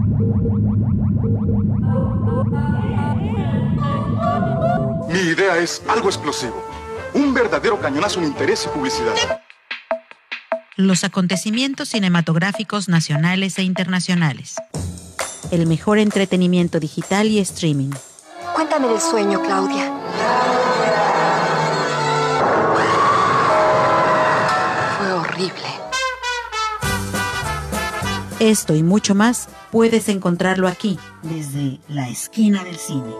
Mi idea es algo explosivo. Un verdadero cañonazo en interés y publicidad. Los acontecimientos cinematográficos nacionales e internacionales. El mejor entretenimiento digital y streaming. Cuéntame del sueño, Claudia. Fue horrible. Esto y mucho más puedes encontrarlo aquí, desde la esquina del cine.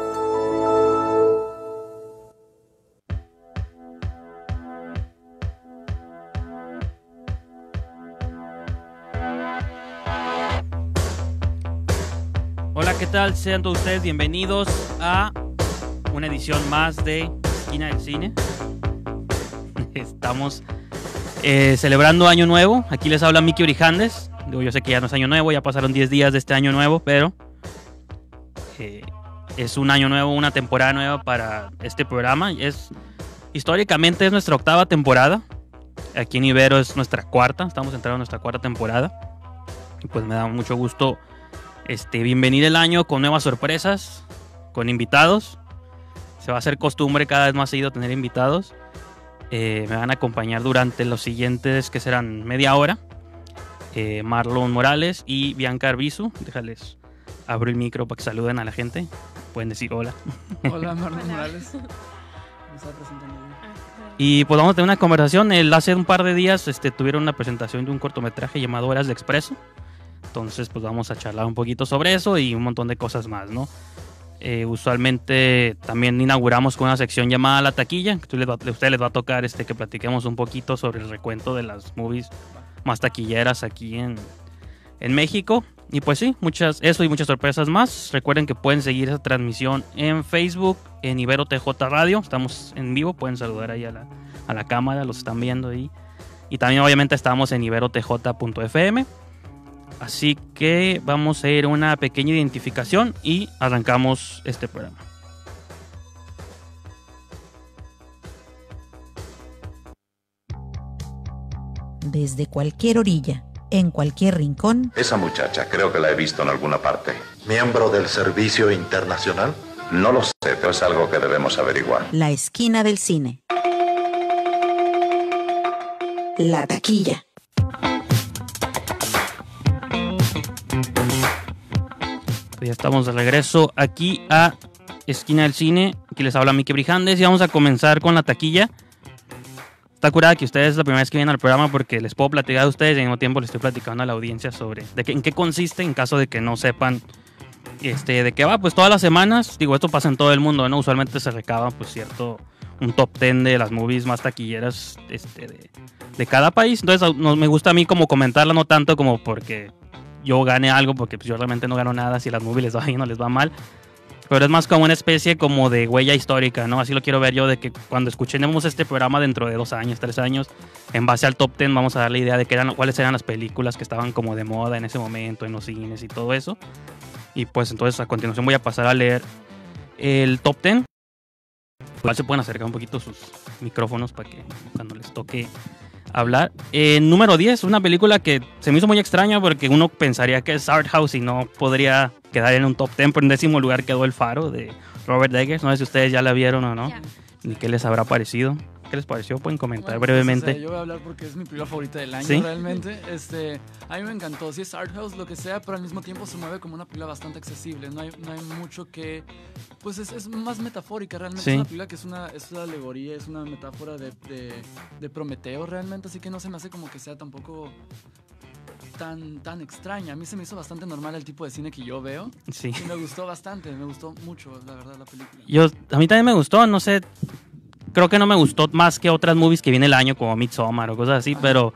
Hola, ¿qué tal? Sean todos ustedes bienvenidos a una edición más de Esquina del Cine. Estamos celebrando Año Nuevo. Aquí les habla Miki Orijandes. Yo sé que ya no es Año Nuevo, ya pasaron 10 días de este Año Nuevo, pero es un año nuevo, una temporada nueva para este programa. Históricamente es nuestra 8ª temporada. Aquí en Ibero es nuestra 4ª. Estamos entrando en nuestra 4ª temporada. Y pues me da mucho gusto bienvenir el año con nuevas sorpresas, con invitados. Se va a hacer costumbre cada vez más seguido tener invitados. Me van a acompañar durante los siguientes, que serán media hora, Marlon Morales y Bianca Arbizu. Déjales, abro el micro para que saluden a la gente. Pueden decir hola. Hola, Marlon Morales. Me estaba presentando bien. Y pues vamos a tener una conversación. Hace un par de días tuvieron una presentación de un cortometraje llamado Horas de Expreso. Entonces pues vamos a charlar un poquito sobre eso y un montón de cosas más, ¿no? Usualmente también inauguramos con una sección llamada La Taquilla. A ustedes les va a tocar que platiquemos un poquito sobre el recuento de las movies más taquilleras aquí en México. Y pues sí, eso y muchas sorpresas más. Recuerden que pueden seguir esa transmisión en Facebook, en Ibero TJ Radio. Estamos en vivo, pueden saludar ahí a la cámara, los están viendo ahí. Y también obviamente estamos en iberotj.fm. Así que vamos a ir a una pequeña identificación y arrancamos este programa. Desde cualquier orilla, en cualquier rincón. Esa muchacha, creo que la he visto en alguna parte. ¿Miembro del Servicio Internacional? No lo sé, pero es algo que debemos averiguar. La esquina del cine. La Taquilla. Pues ya estamos de regreso aquí a Esquina del Cine. Aquí les habla Miki Brijandes y vamos a comenzar con La Taquilla. Está curada que ustedes es la primera vez que vienen al programa porque les puedo platicar a ustedes y al mismo tiempo les estoy platicando a la audiencia sobre en qué consiste, en caso de que no sepan de qué va. Pues todas las semanas, digo, esto pasa en todo el mundo, ¿no? Usualmente se recaba pues un top 10 de las movies más taquilleras de cada país. Entonces me gusta a mí como comentarla, no tanto como porque yo gane algo, porque pues yo realmente no gano nada si las movies les va bien o les va mal, pero es más como una especie como de huella histórica, ¿no? Así lo quiero ver yo, de que cuando escuchemos este programa dentro de 2 años, 3 años, en base al top 10 vamos a dar la idea de cuáles eran las películas que estaban como de moda en ese momento, en los cines y todo eso. Y pues entonces a continuación voy a pasar a leer el top 10. Igual se pueden acercar un poquito sus micrófonos para que cuando les toque hablar. Número 10, una película que se me hizo muy extraña porque uno pensaría que es art house y no podría quedar en un top 10, pero en 10º lugar quedó El Faro de Robert Eggers. No sé si ustedes ya la vieron o no, ni qué les habrá parecido. ¿Qué les pareció? Pueden comentar brevemente. Pues, yo voy a hablar porque es mi película favorita del año, ¿sí? Realmente. A mí me encantó. Sí es art house, lo que sea, pero al mismo tiempo se mueve como una película bastante accesible. No hay mucho que... Pues es más metafórica, realmente. Sí. Es una película que es una alegoría, es una metáfora de Prometeo, realmente. Así que no se me hace como que sea tampoco tan extraña. A mí se me hizo bastante normal el tipo de cine que yo veo. Sí. Y me gustó bastante, me gustó mucho, la verdad, la película. A mí también me gustó, no sé... Creo que no me gustó más que otras movies que viene el año, como Midsommar o cosas así, pero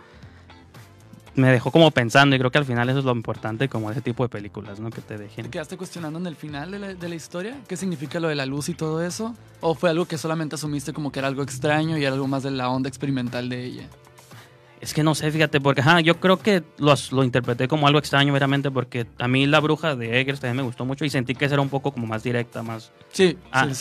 me dejó como pensando y creo que al final eso es lo importante como ese tipo de películas, ¿no? Que te dejen. ¿Te quedaste cuestionando en el final de la historia? ¿Qué significa lo de la luz y todo eso? ¿O fue algo que solamente asumiste como que era algo extraño y era algo más de la onda experimental de ella? Es que no sé, fíjate, porque yo creo que lo interpreté como algo extraño meramente porque a mí La Bruja de Eggers también me gustó mucho y sentí que esa era un poco como más directa, más... Sí, Ah, sí.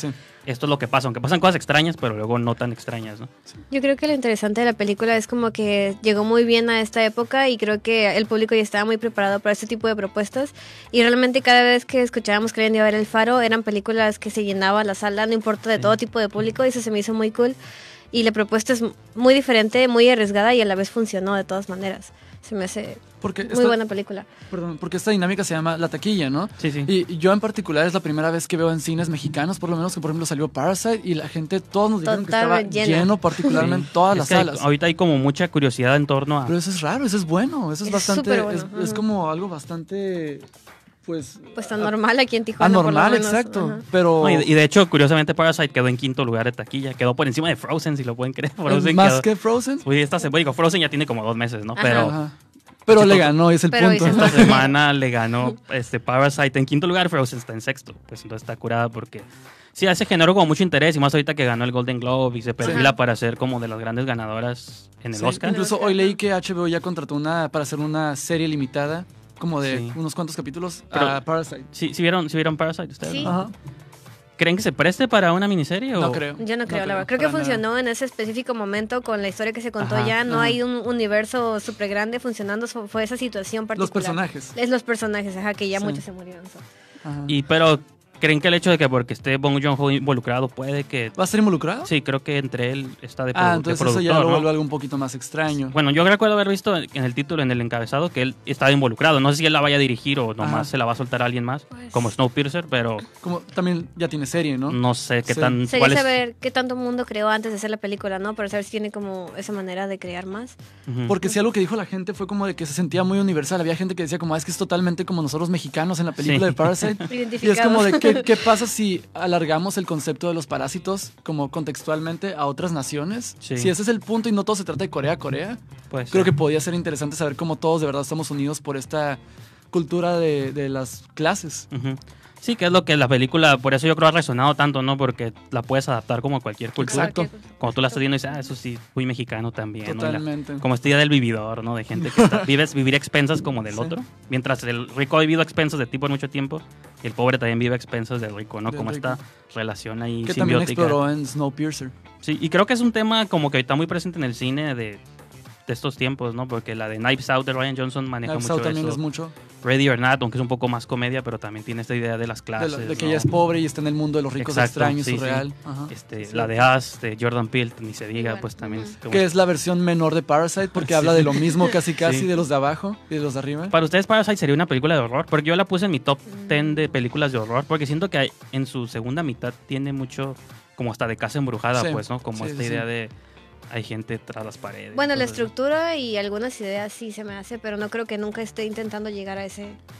esto es lo que pasa, aunque pasan cosas extrañas, pero luego no tan extrañas, ¿no? Yo creo que lo interesante de la película es como que llegó muy bien a esta época y creo que el público ya estaba muy preparado para este tipo de propuestas y realmente cada vez que escuchábamos que habían ido a ver El Faro eran películas que se llenaba la sala, no importa de todo tipo de público, y eso se me hizo muy cool y la propuesta es muy diferente, muy arriesgada y a la vez funcionó de todas maneras. Se me hace muy buena película. Perdón, porque esta dinámica se llama la taquilla, ¿no? Sí, sí. Y yo en particular es la primera vez que veo en cines mexicanos, por lo menos que por ejemplo salió Parasite y la gente, todos nos dijeron que estaba lleno particularmente todas las salas. Ahorita hay como mucha curiosidad en torno a... Pero eso es raro, eso es bueno, eso es bastante, bueno. es como algo bastante... Pues tan normal aquí en Tijuana. Anormal, por lo menos. exacto. Ajá. Pero No, y de hecho, curiosamente, Parasite quedó en 5º lugar de taquilla. Quedó por encima de Frozen, si lo pueden creer. Frozen más quedó... que Frozen. Uy, Frozen ya tiene como 2 meses, ¿no? Ajá. Pero Ajá. Pero le ganó, es el Pero punto. hizo- esta semana le ganó Parasite en 5º lugar, Frozen está en 6º. Pues entonces está curada porque sí, ese generó como mucho interés y más ahorita que ganó el Golden Globe y se perfila para ser como de las grandes ganadoras en el Sí, Oscar. incluso hoy leí que HBO ya contrató para hacer una serie limitada, como de Sí. unos cuantos capítulos, Pero- a Parasite. ¿Sí vieron Parasite ustedes? Sí. ¿no? Ajá. ¿Creen que se preste para una miniserie? No o? creo. Yo no creo, la verdad. Creo que para funcionó en ese específico momento con la historia que se contó Ajá, ya. No ajá. hay un universo súper grande funcionando. Fue esa situación particular. Los personajes. Es los personajes, ajá, que ya Sí. muchos se murieron. So. Ajá. Pero ¿creen que el hecho de que porque esté Bong Joon-ho involucrado puede que... ¿Va a ser involucrado? Sí, creo que entre él está de, Entonces de eso ya productor, lo ¿no? vuelve algo un poquito más extraño. Bueno, yo recuerdo haber visto en el título, en el encabezado, que él estaba involucrado. No sé si él la vaya a dirigir o nomás Ajá. se la va a soltar a alguien más, Pues- como Snowpiercer, pero Como también ya tiene serie, ¿no? no sé qué Sí. tan... Sería cuál es- saber qué tanto mundo creó antes de hacer la película, ¿no? Para saber si tiene como esa manera de crear más. Ujú. Porque sí, algo que dijo la gente fue como de que se sentía muy universal. Había gente que decía como, es que es totalmente como nosotros mexicanos en la película Sí. de Parasite. Y es Identificados. como de, ¿qué pasa si alargamos el concepto de los parásitos como contextualmente a otras naciones? Sí. Si ese es el punto y no todo se trata de Corea, Pues, creo sí. que podría ser interesante saber cómo todos de verdad estamos unidos por esta cultura de las clases. Ujú. Sí, que es lo que la película, por eso yo creo ha resonado tanto, ¿no? Porque la puedes adaptar como a cualquier cultura. Exacto. Cuando tú la estás viendo y dices, eso sí, muy mexicano también. ¿no? Y Totalmente. como esta idea del vividor, ¿no? De gente que vivir a expensas como del Sí. otro. Mientras el rico ha vivido a expensas de ti por mucho tiempo, y el pobre también vive a expensas del rico, ¿no? Del Como rico. esta relación ahí Que también simbiótica. exploró en Snowpiercer. Sí, y creo que es un tema como que está muy presente en el cine de estos tiempos, ¿no? Porque la de Knives Out de Ryan Johnson maneja Knives mucho Out también eso. es mucho. Ready or Not, aunque es un poco más comedia, pero también tiene esta idea de las De, clases. de que ¿no? ella es pobre y está en el mundo de los ricos Exacto, extraños, sí, sí. surreal. Ajá. Sí, Sí. la de Us, de Jordan Peele, ni se diga, Igual. pues también es como... Que es la versión menor de Parasite porque habla de lo mismo casi Sí. de los de abajo y de los de arriba. Para ustedes Parasite sería una película de horror, porque yo la puse en mi top 10 de películas de horror, porque siento que en su segunda mitad tiene mucho como hasta de casa embrujada, Sí, pues, ¿no? Como sí, esta sí, idea sí. de hay gente tras las paredes. Bueno, la cosas así. estructura y algunas ideas sí se me hace, pero no creo que nunca esté intentando llegar a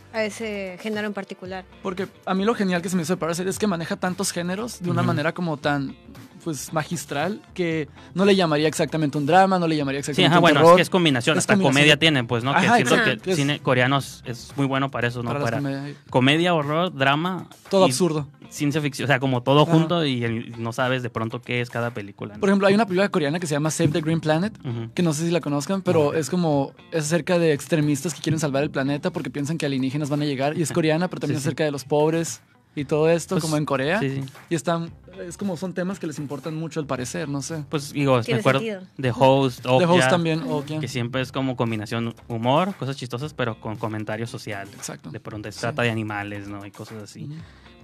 ese género en particular. Porque a mí lo genial que se me hizo de Parasite es que maneja tantos géneros de una Ujú. manera como tan pues magistral que no le llamaría exactamente un drama, no le llamaría Sí, exactamente ajá, un bueno, terror. es que es combinación, Es hasta combinación. comedia tiene, pues, ¿no? Ajá, que siento exacto, que el cine coreano es muy bueno para eso, ¿no? Para las Para comedias. comedia, horror, drama. Todo y absurdo. Ciencia ficción, o sea, como todo Ajá. junto y no sabes de pronto qué es cada película. ¿no? Por ejemplo, hay una película coreana que se llama Save the Green Planet, Ujú. que no sé si la conozcan, pero es acerca de extremistas que quieren salvar el planeta porque piensan que alienígenas van a llegar y es coreana, pero también Sí, sí. acerca de los pobres y todo esto, Pues, como en Corea. Sí, sí. Y son temas que les importan mucho al parecer, no sé. Pues digo, me Tiene acuerdo sentido. de Host, The Host Okja, también, Okja. que siempre es como combinación humor, cosas chistosas, pero con comentario social. Exacto. De pronto se Sí. trata de animales, ¿no? Y cosas así. Ujú.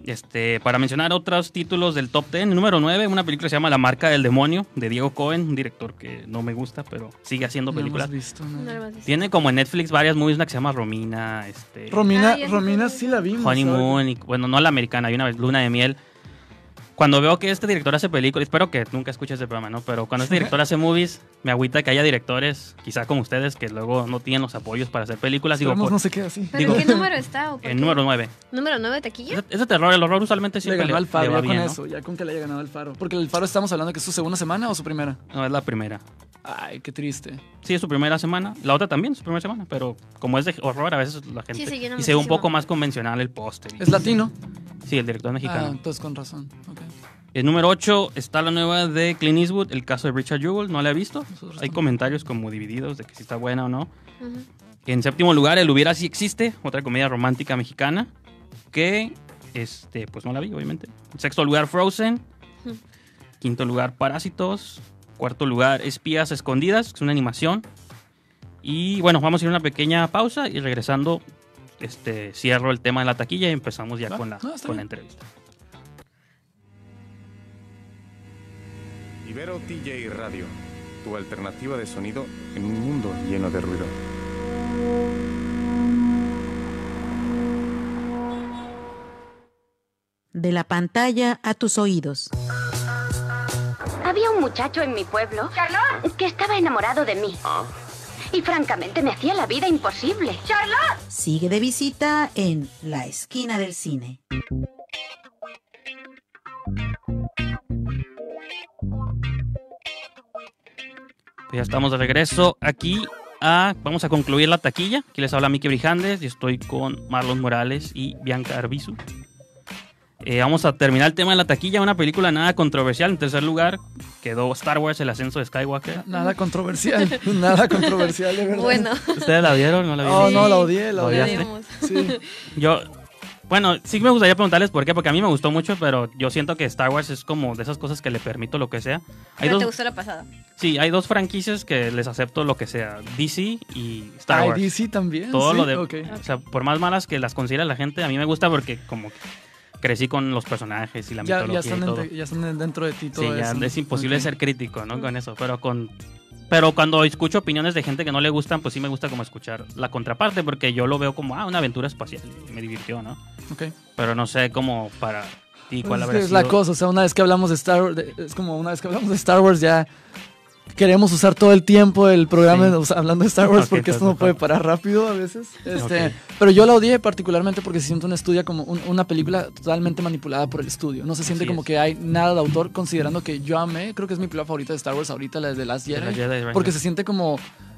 Para mencionar otros títulos del top 10, número 9, una película que se llama La marca del demonio, de Diego Cohen, un director que no me gusta, pero sigue haciendo No hemos películas. visto, ¿no? No lo hemos visto. Tiene como en Netflix varias movies, una que se llama Romina, Romina, Ah, ya sé Romina cuál sí la vimos. Honeymoon, y, bueno, no la americana, hay una Luna de Miel. Cuando veo que este director hace películas, espero que nunca escuche ese programa, ¿no? Pero cuando este director hace movies, me agüita que haya directores, quizá como ustedes, que luego no tienen los apoyos para hacer películas. Digo, Esperemos no se quede así. ¿Pero digo, en qué número está? ¿O por en qué? número 9. ¿Número 9 de taquilla? Ese terror, el horror usualmente Le siempre ganó al le Faro, va ya bien, con ¿no? eso, ya con que le haya ganado al Faro. Porque el Faro estamos hablando que es su segunda semana o su primera. No, es la primera. Ay, qué triste. Sí, es su primera semana. La otra también, su primera semana. Pero como es de horror, a veces la gente... Sí, se llena y se ve un muchísimo. poco más convencional el póster. ¿Es latino? Sí, el director Ah, mexicano. entonces con razón. Ok. El número 8 está la nueva de Clint Eastwood, el caso de Richard Jewell. No la he visto. Nosotros Hay tampoco. comentarios como divididos de que si está buena o no. Ujú. En séptimo lugar, El Hubiera Sí Existe, otra comedia romántica mexicana. Que, pues no la vi, obviamente. En sexto lugar, Frozen. Quinto lugar, Parásitos. Cuarto lugar, Espías Escondidas, que es una animación. Y bueno, vamos a ir a una pequeña pausa y regresando, cierro el tema de la taquilla y empezamos ya con la entrevista. Ibero TJ Radio, tu alternativa de sonido en un mundo lleno de ruido. De la pantalla a tus oídos. Había un muchacho en mi pueblo, Charlotte, que estaba enamorado de mí. Y francamente me hacía la vida imposible. ¡Charlotte! Sigue de visita en La Esquina del Cine. Ya estamos de regreso aquí. Vamos a concluir la taquilla. Aquí les habla Miki Brijandes y estoy con Marlon Morales y Bianca Arbizu. Vamos a terminar el tema de la taquilla. Una película nada controversial. En tercer lugar quedó Star Wars, el ascenso de Skywalker. Nada controversial, nada controversial, de verdad. Bueno. ¿Ustedes la vieron? ¿No la vieron? Sí. No, la odié. Sí. Bueno, sí me gustaría preguntarles por qué, porque a mí me gustó mucho, pero yo siento que Star Wars es como de esas cosas que le permito lo que sea. ¿Pero te gustó la pasada? Sí, hay dos franquicias que les acepto lo que sea, DC y Star Wars. DC también. Todo ¿sí? lo de, Okay. O sea, por más malas que las considera la gente, a mí me gusta porque como que crecí con los personajes y la mitología y todo. Ya están dentro de ti todo sí, ya eso. es imposible ser crítico, ¿no? Con eso, pero cuando escucho opiniones de gente que no le gustan, pues sí me gusta como escuchar la contraparte, porque yo lo veo como, una aventura espacial, y me divirtió, ¿no? Okay. Pero no sé cómo para ti cuál habrá Es sido. la cosa, o sea, una vez que hablamos de Star Wars, Star Wars ya queremos usar todo el tiempo el programa hablando de Star Wars, porque esto no puede parar rápido a veces. Pero yo la odié particularmente porque se siente un estudio como una película totalmente manipulada por el estudio. No se siente como que hay nada de autor, considerando que yo amé, creo que es mi película favorita de Star Wars ahorita, la de Last Jedi, porque se siente como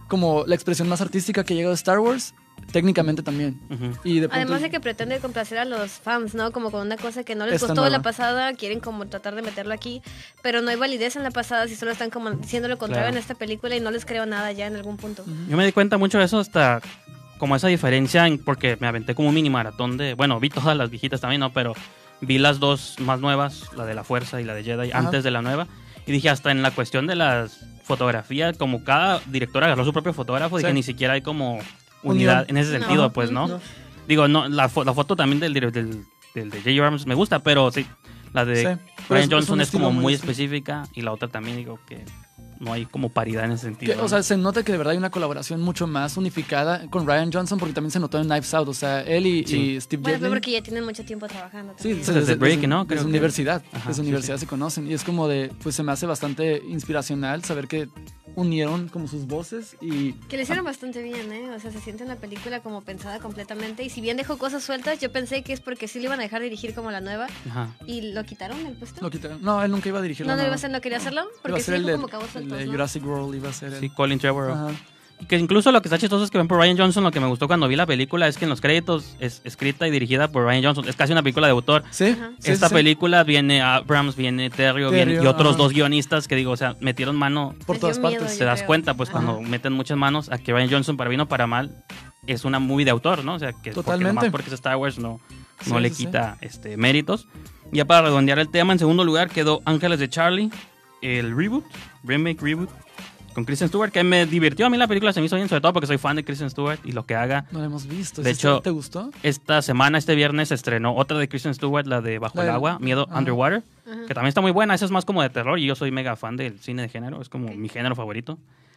la expresión más artística que llega de Star Wars. Técnicamente también. Y de pronto, además de que pretende complacer a los fans, ¿no? Como con una cosa que no les gustó la pasada, quieren como tratar de meterlo aquí, pero no hay validez en la pasada si solo están como diciendo lo contrario en esta película y no les creo nada ya en algún punto. Yo me di cuenta mucho de eso hasta como esa diferencia, porque me aventé como un mini maratón vi todas las viejitas también, ¿no? Pero vi las dos más nuevas, la de la Fuerza y la de Jedi, antes de la nueva, y dije hasta en la cuestión de las fotografías, como cada director agarró su propio fotógrafo, y que ni siquiera hay como unidad en ese sentido, ¿no? Digo, no, la foto también del de J.J. Abrams me gusta, pero sí, la de Rian Johnson es como muy específica, y la otra también digo que no hay como paridad en ese sentido. O sea, se nota que de verdad hay una colaboración mucho más unificada con Rian Johnson, porque también se notó en Knives Out, o sea, él y Steve Bueno, Jobs. porque ya tienen mucho tiempo trabajando también. Sí, desde Break, ¿no? Desde universidad. Desde universidad se conocen. Y es como pues se me hace bastante inspiracional saber que unieron como sus voces y... Que le hicieron bastante bien, ¿eh? O sea, se siente una película como pensada completamente. Y si bien dejó cosas sueltas, yo pensé que es porque sí le iban a dejar dirigir como la nueva. Y lo quitaron del puesto. Lo quitaron. No, él nunca iba a dirigir la nueva. ¿No quería hacerlo? Porque sí dejó como cabos sueltos, de ¿no? Jurassic World iba a ser él. Sí, Colin Trevorrow. Y que incluso lo que está chistoso es que ven por Rian Johnson, lo que me gustó cuando vi la película es que en los créditos es escrita y dirigida por Rian Johnson. Es casi una película de autor. Sí. Esta película viene Abrams, viene Terrio y otros dos guionistas que digo, o sea, metieron mano por todas partes. Se das cuenta, pues cuando meten muchas manos a que Rian Johnson, para bien o para mal, es una movie de autor, ¿no? O sea, que totalmente. Porque es Star Wars no le quita méritos. Ya para redondear el tema, en segundo lugar quedó Ángeles de Charlie, el remake reboot, con Kristen Stewart, que me divirtió. A mí la película se me hizo bien, sobre todo porque soy fan de Kristen Stewart y lo que haga. No la hemos visto. De hecho, ¿te gustó? Este viernes se estrenó otra de Kristen Stewart, la de Bajo el Agua, Miedo Underwater, que también está muy buena. Esa es más como de terror y yo soy mega fan del cine de género, es como mi género favorito.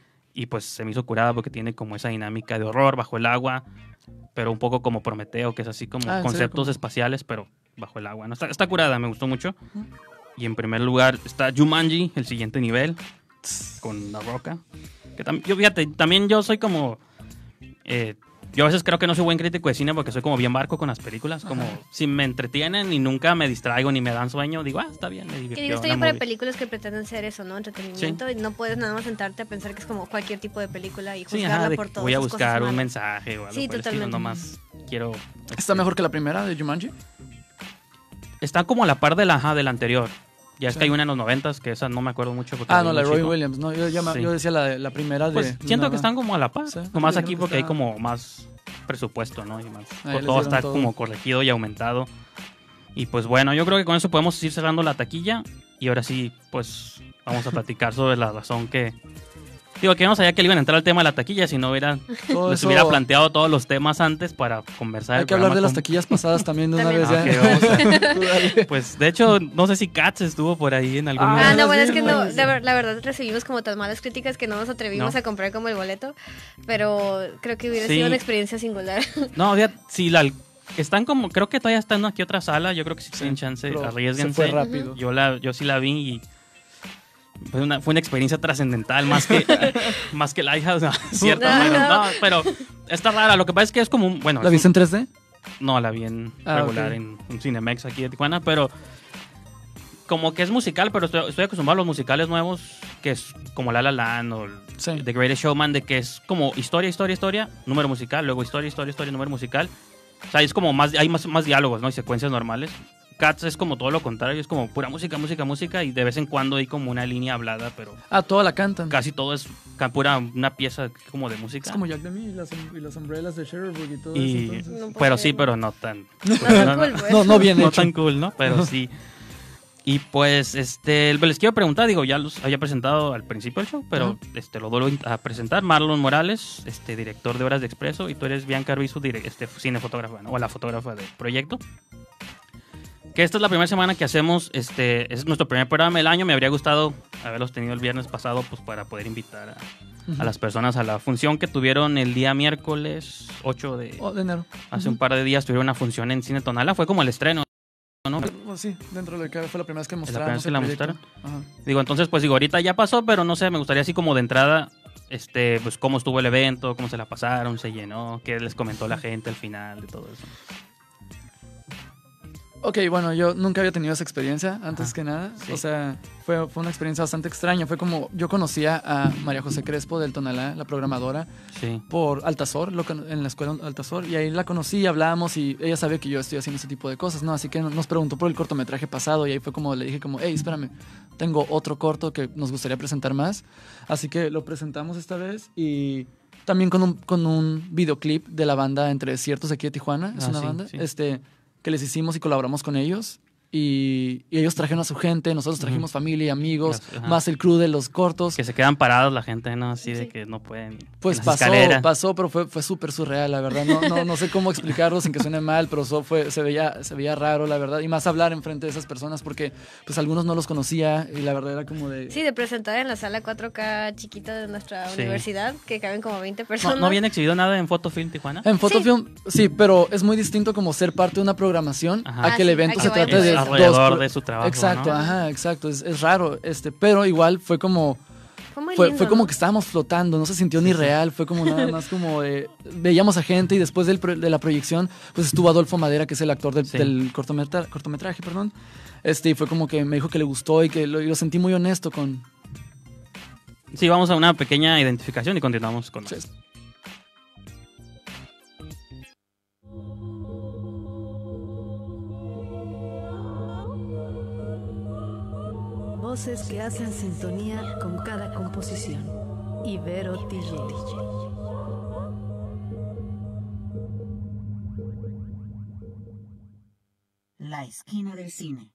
Y pues se me hizo curada porque tiene como esa dinámica de horror bajo el agua, pero un poco como Prometeo, que es así como conceptos espaciales, pero bajo el agua, ¿no? Está curada, me gustó mucho. Y en primer lugar está Jumanji, el siguiente nivel, con La Roca. Que fíjate, también yo soy como... yo a veces creo que no soy buen crítico de cine porque soy como bien barco con las películas. Como si me entretienen y nunca me distraigo ni me dan sueño, digo, está bien, me divirtió. Que digo, está bien para películas que pretenden ser eso, ¿no? Entretenimiento. Y no puedes nada más sentarte a pensar que es como cualquier tipo de película y juzgarla por todo. Voy a buscar un mensaje o algo por el estilo, nomás quiero... ¿Está mejor que la primera de Jumanji? Está como a la par de la anterior. Ya es que hay una en los 90s, que esa no me acuerdo mucho. Porque no, la de Roy Williams. No, yo decía la primera de... Pues siento que están como a la par. Sí, nomás aquí porque hay como más presupuesto, ¿no? Y más, todo está como corregido y aumentado. Y pues bueno, yo creo que con eso podemos ir cerrando la taquilla. Y ahora sí, pues vamos a platicar sobre la razón que... Digo, que no sabía que le iban a entrar al tema de la taquilla, si no hubiera, les hubiera planteado todos los temas antes para conversar. Hay que hablar de las taquillas pasadas también de una vez. Okay, pues de hecho, no sé si Katz estuvo por ahí en algún momento. No, bueno, es que no, la verdad recibimos como tan malas críticas que no nos atrevimos a comprar como el boleto, pero creo que hubiera sido una experiencia singular. No, si están como, creo que todavía están aquí otra sala, yo creo que si tienen chance, arriesguense. Se fue rápido. Yo sí la vi y fue una experiencia trascendental más que Lighthouse, ¿no? Cierto, no, pero está rara. Lo que pasa es que es como bueno. ¿La viste en 3D? No, la vi en regular en un Cinemex aquí de Tijuana, pero como que es musical, pero estoy acostumbrado a los musicales nuevos, que es como La La Land o The Greatest Showman, de que es como historia, número musical, luego historia, número musical. O sea, es como hay más diálogos, ¿no? Y secuencias normales. Cats es como todo lo contrario, es como pura música, y de vez en cuando hay como una línea hablada, pero... toda la cantan. Casi todo es pura una pieza como de música. Es como Jack Demi y las Umbrellas de Sherbrooke y todo eso. No, pero sí, pero no tan... no bien hecho. No tan cool, ¿no? Pero sí. Y pues, les quiero preguntar, digo, ya los había presentado al principio del show, pero lo vuelvo a presentar. Marlon Morales, director de Horas de Expreso, y tú eres Bianca Arbizu, cinefotógrafa, ¿no? O la fotógrafa del proyecto. Que esta es la primera semana que hacemos, es nuestro primer programa del año. Me habría gustado haberlos tenido el viernes pasado, pues para poder invitar a las personas a la función que tuvieron el día miércoles 8 de enero. Hace un par de días tuvieron una función en Cine Tonala, fue como el estreno, ¿no? Sí, dentro de lo que fue la primera vez que mostraron. La primera vez que la mostraron. Digo, entonces, pues ahorita ya pasó, pero no sé, me gustaría así como de entrada, pues cómo estuvo el evento, cómo se la pasaron, se llenó, qué les comentó la gente al final, de todo eso. Ok, bueno, yo nunca había tenido esa experiencia, antes que nada. Sí. O sea, fue una experiencia bastante extraña. Fue como, yo conocía a María José Crespo del Tonalá, la programadora, por Altazor, en la escuela Altazor. Y ahí la conocí, hablábamos y ella sabía que yo estoy haciendo ese tipo de cosas, ¿no? Así que nos preguntó por el cortometraje pasado y ahí fue como, le dije como, hey, espérame, tengo otro corto que nos gustaría presentar más. Así que lo presentamos esta vez y... También con un videoclip de la banda Entre Desiertos de aquí de Tijuana. Es una banda. Sí. Que les hicimos y colaboramos con ellos. Y ellos trajeron a su gente, nosotros trajimos familia y amigos, más el crew de los cortos. Que se quedan parados la gente, ¿no? Así de que no pueden. Pues pasó, pero fue súper surreal, la verdad. No sé cómo explicarlo sin que suene mal, pero se veía raro, la verdad. Y más hablar enfrente de esas personas porque pues algunos no los conocía y la verdad era como de... Sí, de presentar en la sala 4K chiquita de nuestra universidad, que caben como 20 personas. ¿No habían exhibido nada en Fotofilm Tijuana? En Fotofilm, sí, pero es muy distinto como ser parte de una programación a que el evento se trate de... alrededor de su trabajo. Exacto, ¿no? Exacto. Es raro, pero igual fue como... Fue como que estábamos flotando, no se sintió ni real, fue como nada más como veíamos a gente y después de la proyección pues estuvo Adolfo Madera, que es el actor del cortometraje, perdón. Y fue como que me dijo que le gustó y que lo sentí muy honesto con... Sí, vamos a una pequeña identificación y continuamos con esto. Voces que hacen sintonía con cada composición. Ibero TJ. La esquina del cine.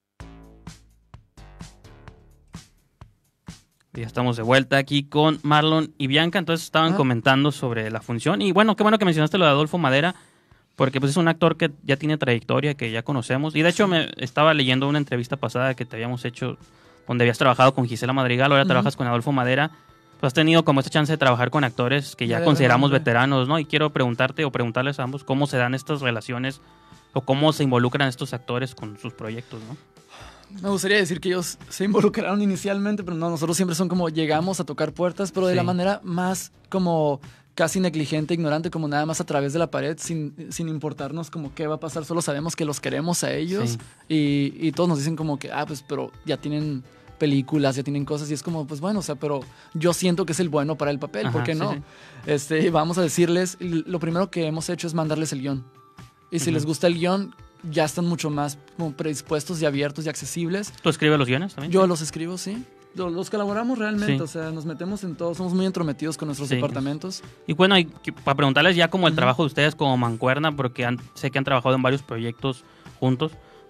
Ya estamos de vuelta aquí con Marlon y Bianca. Entonces estaban comentando sobre la función. Y bueno, qué bueno que mencionaste lo de Adolfo Madera, porque pues es un actor que ya tiene trayectoria, que ya conocemos. Y de hecho me estaba leyendo una entrevista pasada que te habíamos hecho, donde habías trabajado con Gisela Madrigal, ahora trabajas con Adolfo Madera. Pues has tenido como esta chance de trabajar con actores que ya consideramos veteranos, ¿no? Y quiero preguntarte o preguntarles a ambos cómo se dan estas relaciones o cómo se involucran estos actores con sus proyectos, ¿no? Me gustaría decir que ellos se involucraron inicialmente, pero no, nosotros siempre son como llegamos a tocar puertas, pero de la manera más como casi negligente, ignorante, como nada más a través de la pared, sin importarnos como qué va a pasar, solo sabemos que los queremos a ellos y todos nos dicen como que, pues pero ya tienen películas, ya tienen cosas y es como, pues bueno, o sea, pero yo siento que es el bueno para el papel, ¿por qué no? Vamos a decirles, lo primero que hemos hecho es mandarles el guión y si les gusta el guión, ya están mucho más como predispuestos y abiertos y accesibles. ¿Tú escribes los guiones también? Yo los escribo, sí. Los colaboramos realmente, o sea, nos metemos en todo, somos muy entrometidos con nuestros departamentos. Y bueno, para preguntarles ya como el trabajo de ustedes como mancuerna, porque sé que han trabajado en varios proyectos juntos,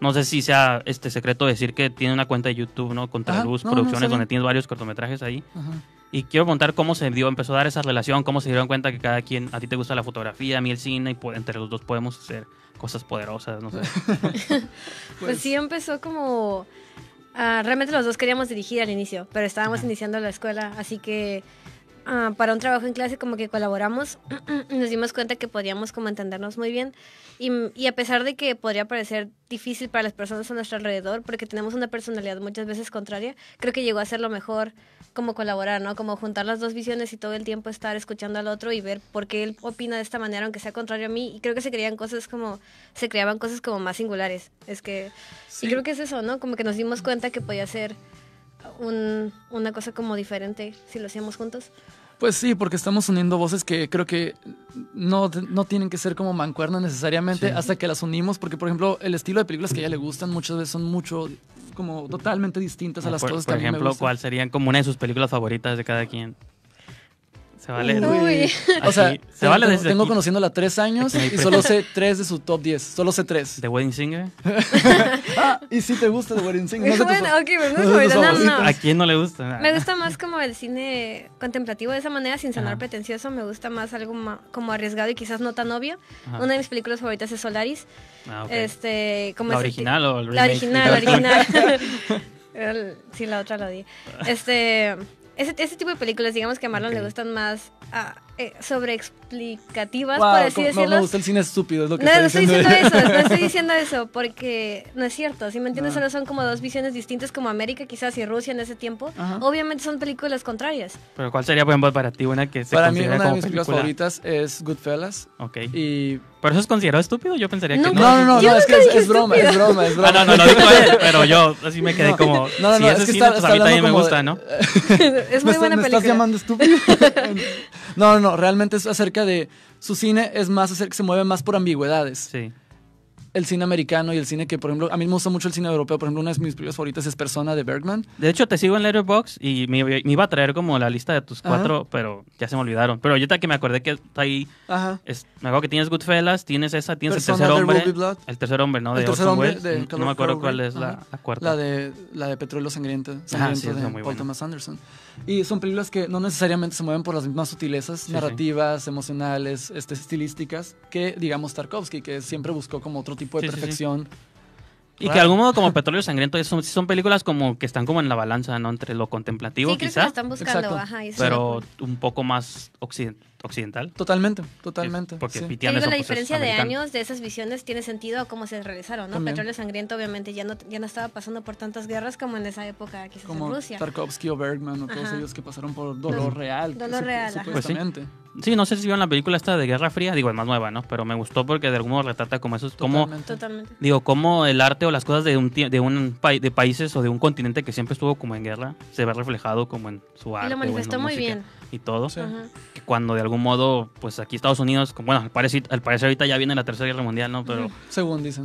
No sé si sea secreto decir que tiene una cuenta de YouTube, ¿no? Contraluz Producciones, donde tienes varios cortometrajes ahí. Ajá. Y quiero preguntar cómo empezó a dar esa relación, cómo se dieron cuenta que cada quien, a ti te gusta la fotografía, a mí el cine, y entre los dos podemos hacer cosas poderosas, no sé. Pues sí, empezó como... realmente los dos queríamos dirigir al inicio, pero estábamos iniciando la escuela, así que para un trabajo en clase como que colaboramos, nos dimos cuenta que podíamos como entendernos muy bien y a pesar de que podría parecer difícil para las personas a nuestro alrededor porque tenemos una personalidad muchas veces contraria, creo que llegó a ser lo mejor como colaborar, ¿no? Como juntar las dos visiones y todo el tiempo estar escuchando al otro y ver por qué él opina de esta manera aunque sea contrario a mí, y creo que se creaban cosas como más singulares. Y creo que es eso, ¿no? Como que nos dimos cuenta que podía ser una cosa como diferente si lo hacíamos juntos. Pues sí, porque estamos uniendo voces que creo que no tienen que ser como mancuernas necesariamente hasta que las unimos, porque por ejemplo el estilo de películas que a ella le gustan muchas veces son como totalmente distintas a las cosas que a mí me gustan. Por ejemplo, ¿cuál serían como una de sus películas favoritas de cada quien? Se vale. Uy. O sea, tengo conociéndola 3 años y solo sé 3 de su top 10. Solo sé 3. ¿The Wedding Singer? Y sí te gusta The Wedding Singer. No. ¿A quién no le gusta? Me gusta más como el cine contemplativo de esa manera, sin sonar pretencioso. Me gusta más algo como arriesgado y quizás no tan obvio. Una de mis películas favoritas es Solaris. Como ¿La original o el remake? La original. Sí, la otra la odié. Ese tipo de películas, digamos que a Marlon le gustan más sobreexplicativas, por así decirlo. Me gusta el cine estúpido, es lo que no estoy diciendo. No estoy diciendo eso, porque no es cierto. Si me entiendes, solo son como dos visiones distintas, como América quizás y Rusia en ese tiempo. Obviamente son películas contrarias. Pero ¿cuál sería, por ejemplo, para ti una que se para considera mí, una como de mis películas favoritas es Goodfellas. Ok. Y... ¿Pero eso es considerado estúpido? Yo pensaría que no. No, es que es broma. No digo él, pero yo así me quedé como... No, si es que cine, pues a mí también me gusta, ¿no? Es muy buena película. ¿Me estás llamando estúpido? No, realmente es acerca de... Su cine es más acerca, se mueve más por ambigüedades. Sí. El cine americano y el cine que, por ejemplo, a mí me gusta mucho el cine europeo. Por ejemplo, una de mis películas favoritas es Persona de Bergman. De hecho, te sigo en Letterboxd y me iba a traer como la lista de tus 4, pero ya se me olvidaron. Pero ahorita que me acordé que está ahí, me acuerdo que tienes Goodfellas, tienes esa, tienes Persona, El Tercer Hombre. El Tercer Hombre, ¿no? El Tercer Hombre de no me acuerdo cuál es la cuarta. La de Petróleo Sangriento Sí, de Paul Thomas Anderson. Y son películas que no necesariamente se mueven por las mismas sutilezas narrativas, emocionales, estilísticas que, digamos, Tarkovsky, que siempre buscó como otro tipo de perfección. Y que de algún modo como Petróleo Sangriento son películas como que están como en la balanza, ¿no? Entre lo contemplativo, creo quizá. que lo están buscando, pero un poco más occidental. Totalmente. Porque sí. Pitiano la diferencia de años de esas visiones tiene sentido a cómo se realizaron, ¿no? También. Petróleo Sangriento obviamente ya no estaba pasando por tantas guerras como en esa época, quizás como en Rusia. Tarkovsky o Bergman o todos ellos que pasaron por dolor real. Supuestamente. Pues sí, no sé si vieron la película esta de Guerra Fría, digo, es más nueva, ¿no? Pero me gustó porque de algún modo retrata como eso, Totalmente. Digo, como el arte o las cosas de países o de un continente que siempre estuvo como en guerra, se ve reflejado como en su arte. Y lo manifestó muy bien. Y todo. Sí. Que cuando de algún modo, pues aquí Estados Unidos, bueno, al parecer ahorita ya viene la Tercera Guerra Mundial, ¿no? Pero según dicen.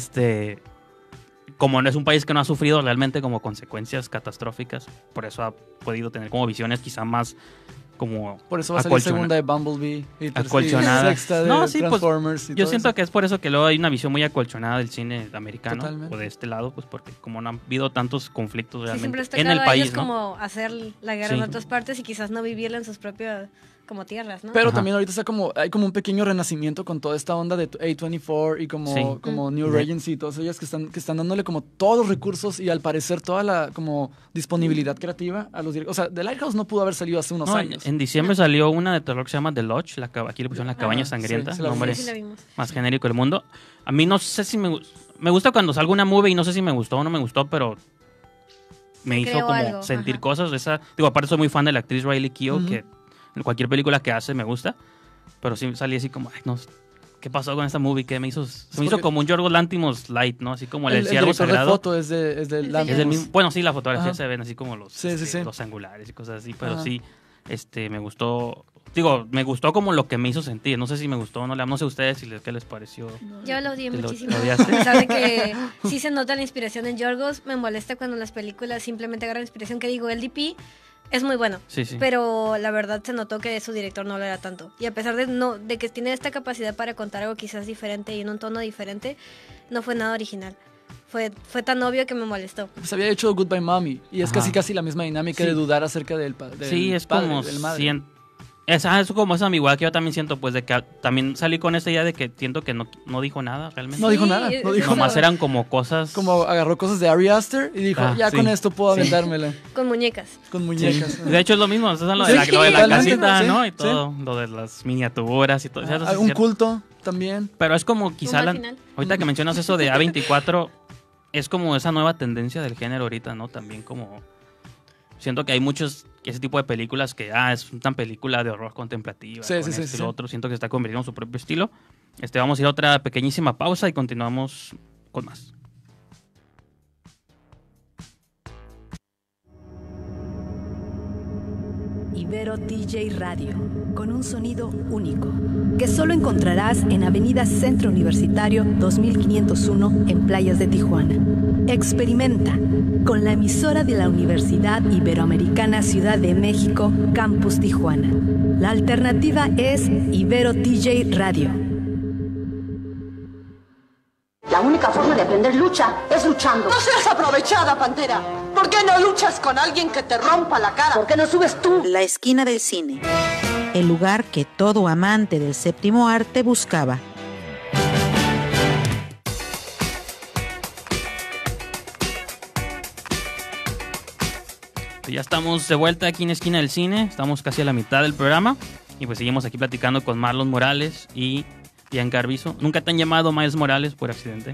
Como no es un país que no ha sufrido realmente como consecuencias catastróficas, por eso ha podido tener como visiones quizá más como por eso va a salir segunda de Bumblebee y acolchonada. Sexta de Transformers. Pues, yo siento que es por eso que luego hay una visión muy acolchonada del cine americano. Totalmente. O de este lado, pues porque como no han habido tantos conflictos realmente en el país, ¿no? Como hacer la guerra en otras partes y quizás no vivirla en sus propias como tierras, ¿no? Pero también ahorita hay como un pequeño renacimiento con toda esta onda de A24 y como New Regency y todas ellas que están dándole como todos los recursos y al parecer toda la como disponibilidad creativa a los directores. O sea, The Lighthouse no pudo haber salido hace unos años. En diciembre salió una de terror que se llama The Lodge, aquí le pusieron La Cabaña Sangrienta, el nombre más genérico del mundo. A mí no sé si me gusta cuando salgo una movie y no sé si me gustó o no me gustó, pero me hizo como sentir cosas. Aparte soy muy fan de la actriz Riley Keough, que en cualquier película que hace me gusta, pero sí salí así como, ay, no, ¿qué pasó con esta movie? ¿Qué me hizo? Se me hizo como un Yorgos Lanthimos light, ¿no? Así como el ciervo sagrado. De foto es de Lanthimos. Es del mismo, bueno, sí, la fotografía se ven así como los angulares y cosas así, pero sí, me gustó. Digo, me gustó como lo que me hizo sentir. No sé si me gustó o no. No sé ustedes qué les pareció. Yo lo odié muchísimo. A pesar de que sí se nota la inspiración en Yorgos, me molesta cuando las películas simplemente agarran inspiración. Que digo, el DP es muy bueno, pero la verdad se notó que su director no lo era tanto. Y a pesar de que tiene esta capacidad para contar algo quizás diferente y en un tono diferente, no fue nada original. fue tan obvio que me molestó. Pues había hecho Goodbye Mommy y es casi la misma dinámica de dudar acerca del sí, es padre, como del madre. Es como esa ambigüedad que yo también siento, pues de que también salí con esta idea de que siento que no dijo nada realmente. No dijo nada. Nomás eran como cosas. Como agarró cosas de Ari Aster y dijo, con esto puedo aventármela. Con muñecas. Con muñecas. Sí. De hecho es lo mismo, es lo de la casita, ¿no? Y todo, lo de las miniaturas y todo. Un culto también. Pero es como quizá ahorita que mencionas eso de A24, es como esa nueva tendencia del género ahorita, ¿no? También como siento que hay muchos ese tipo de películas que es una película de horror contemplativa. Sí. Lo otro siento que se está convirtiendo en su propio estilo. Vamos a ir a otra pequeñísima pausa y continuamos con más. Ibero DJ Radio, con un sonido único, que solo encontrarás en Avenida Centro Universitario 2501 en Playas de Tijuana. Experimenta con la emisora de la Universidad Iberoamericana Ciudad de México, Campus Tijuana. La alternativa es Ibero DJ Radio. La única forma de aprender lucha es luchando. No seas aprovechada, Pantera. ¿Por qué no luchas con alguien que te rompa la cara? ¿Por qué no subes tú? La esquina del cine. El lugar que todo amante del séptimo arte buscaba. Ya estamos de vuelta aquí en Esquina del Cine. Estamos casi a la mitad del programa. Y pues seguimos aquí platicando con Marlon Morales y Bianca Arvizo. ¿Nunca te han llamado Miles Morales por accidente?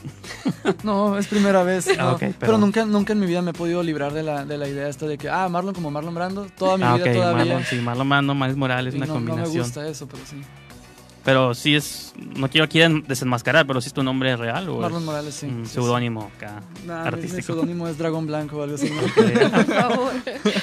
No, es primera vez. No. Okay, pero nunca en mi vida me he podido librar de la idea esta de que, Marlon como Marlon Brando. Toda mi vida todavía. Marlon Brando, Miles Morales, una combinación. No me gusta eso, pero sí. Pero sí es, no quiero desenmascarar, pero sí es tu nombre real o Marlon Morales, sí. Un seudónimo acá, artístico. Mi seudónimo es Dragón Blanco o algo así. Por favor.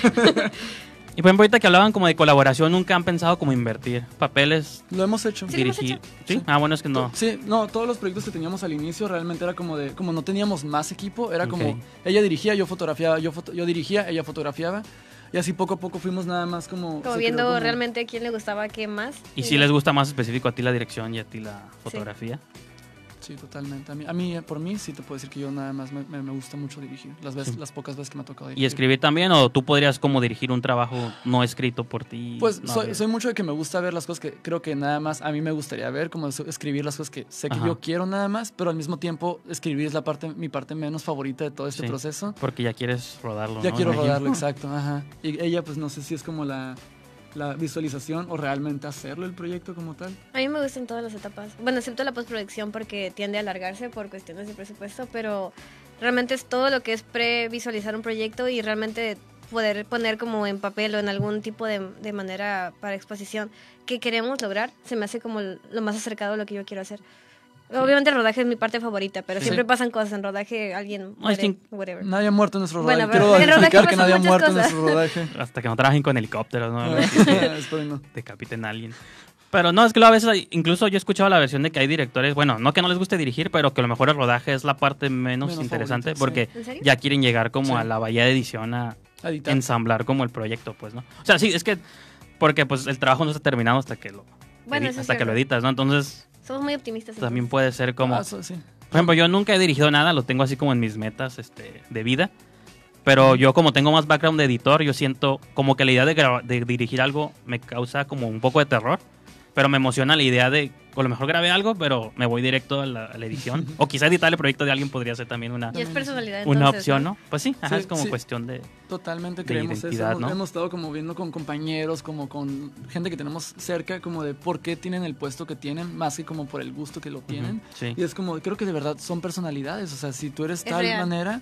Y por ejemplo, ahorita que hablaban como de colaboración, ¿nunca han pensado como invertir papeles? Lo hemos hecho. Dirigir. ¿Sí? Bueno, es que no. Sí, no, todos los proyectos que teníamos al inicio realmente era como no teníamos más equipo, era como ella dirigía, yo fotografiaba, yo dirigía, ella fotografiaba. Y así poco a poco fuimos nada más como viendo realmente a quién le gustaba qué más. ¿Y si les gusta más específico a ti la dirección y a ti la fotografía? Sí, totalmente. A mí, por mí, sí te puedo decir que yo nada más me gusta mucho dirigir. Las pocas veces que me ha tocado dirigir. ¿Y escribir también? ¿O tú podrías como dirigir un trabajo no escrito por ti? Pues soy mucho de que me gusta ver las cosas que creo que nada más a mí me gustaría ver, como escribir las cosas que sé que yo quiero nada más, pero al mismo tiempo escribir es mi parte menos favorita de todo este proceso. Porque ya quieres rodarlo, Ya quiero rodarlo, exacto. Ajá. Y ella pues no sé si es como la visualización o realmente hacerlo el proyecto como tal. A mí me gustan todas las etapas. Bueno, excepto la postproducción porque tiende a alargarse por cuestiones de presupuesto, pero realmente es todo lo que es previsualizar un proyecto y realmente poder poner como en papel o en algún tipo de manera para exposición que queremos lograr, se me hace como lo más acercado a lo que yo quiero hacer. Obviamente el rodaje es mi parte favorita, pero siempre pasan cosas en rodaje, alguien muere, whatever. Nadie ha muerto en nuestro rodaje. Bueno, quiero explicar que nadie ha muerto en nuestro rodaje. Hasta que no trabajen con helicópteros, ¿no? Espero no. Decapiten a alguien. Pero no, es que a veces, incluso yo he escuchado la versión de que hay directores, bueno, no que no les guste dirigir, pero que a lo mejor el rodaje es la parte menos interesante, favorita, porque ya quieren llegar como a la bahía de edición a ensamblar como el proyecto, pues, ¿no? O sea, sí, es que, porque pues el trabajo no está terminado hasta que lo editas, ¿no? Entonces... Somos muy optimistas. También puede ser como... Sí. Por ejemplo, yo nunca he dirigido nada, lo tengo así como en mis metas de vida. Pero yo como tengo más background de editor, yo siento como que la idea de dirigir algo me causa como un poco de terror. Pero me emociona la idea de, a lo mejor grabé algo, pero me voy directo a la edición. O quizá editar el proyecto de alguien podría ser también una opción, ¿no? Pues sí, es como cuestión de totalmente de creemos identidad, eso. ¿no? Hemos estado como viendo con compañeros, como con gente que tenemos cerca, como de por qué tienen el puesto que tienen, más que como por el gusto que lo tienen. Sí. Y es como, creo que de verdad son personalidades. O sea, si tú eres tal manera...